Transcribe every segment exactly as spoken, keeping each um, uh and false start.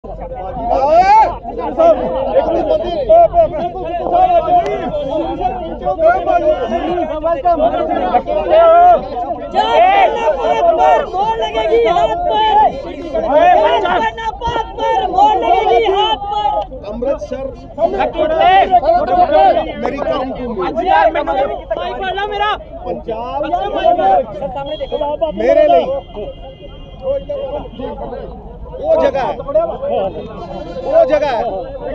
अमृतसर मेरी पंजाब मेरे लिए वो जगह है, वो जगह है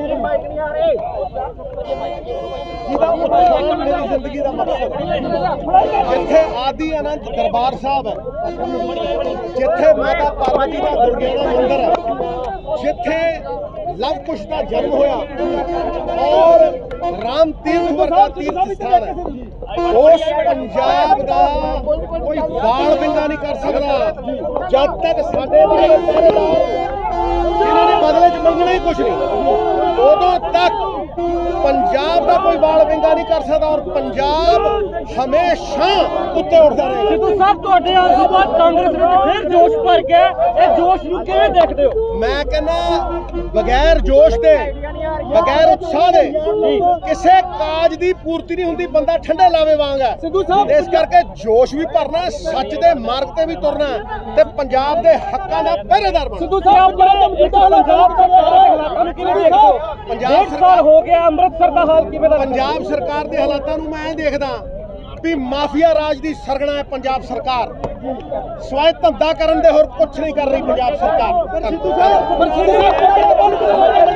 मेरी जिंदगी का मकसद जिथे आदि अनंत दरबार साहब है, जिथे माता पार्वती का दुर्गेड़ा मंदिर है, जिथे लव कुश का जन्म होया और राम तीर्थ वर्गा तीर्थ स्थान है, उस पंजाब का कोई वाल विंगा नहीं कर सकता जब तक साडे जिन्होंने बदले च मंगना ही कुछ नहीं, उदों तक पंजाब का कोई वाल विंगा नहीं कर सकता और पंजाब हमेशा उत्ते उठता रहेगा। सिद्धू साहब तुहाडे आउण तों बाद कांग्रेस ने फिर जोश भर के इस जोश नूं किवें देखदे हो? मैं कहना बगैर जोश दे बगैर उत्साह दे किसी काज की पूर्ति नहीं होंदी, बंदा ठंडे लावे वांग है। इस करके जोश भी भरना, सच दे मार्ग ते भी तुरना ते पंजाब दे हक्कां दा पहरेदार बनना। सिद्धू साहब पंजाब सरकार हो गया, अमृतसर का हाल किवें दा? पंजाब सरकार दे हालातां नूं मैं देखदा भी माफिया राज दी सरगना है पंजाब सरकार, स्वाय धंधा करन दे होर कुछ नहीं कर रही पंजाब सरकार।